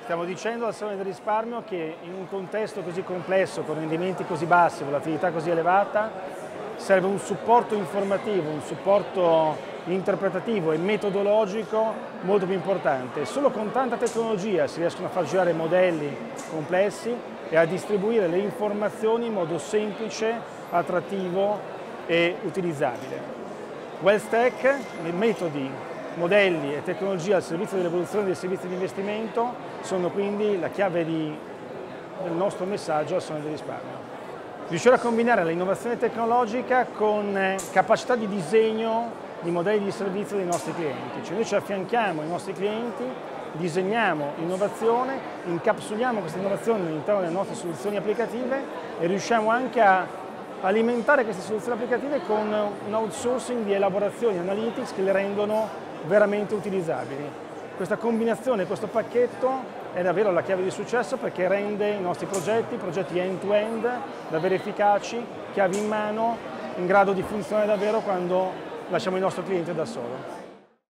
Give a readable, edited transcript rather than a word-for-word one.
Stiamo dicendo al Salone del Risparmio che in un contesto così complesso, con rendimenti così bassi, volatilità così elevata, serve un supporto informativo, un supporto interpretativo e metodologico molto più importante. Solo con tanta tecnologia si riescono a far girare modelli complessi e a distribuire le informazioni in modo semplice, attrattivo e utilizzabile. WealthTech, metodi, modelli e tecnologie al servizio dell'evoluzione dei servizi di investimento sono quindi la chiave del nostro messaggio al Salone del Risparmio. Riuscire a combinare l'innovazione tecnologica con capacità di disegno di modelli di servizio dei nostri clienti. Cioè noi ci affianchiamo ai nostri clienti, disegniamo innovazione, incapsuliamo questa innovazione all'interno delle nostre soluzioni applicative e riusciamo anche a alimentare queste soluzioni applicative con un outsourcing di elaborazioni e analytics che le rendono veramente utilizzabili. Questa combinazione, questo pacchetto è davvero la chiave di successo perché rende i nostri progetti end-to-end davvero efficaci, chiavi in mano, in grado di funzionare davvero quando lasciamo il nostro cliente da solo.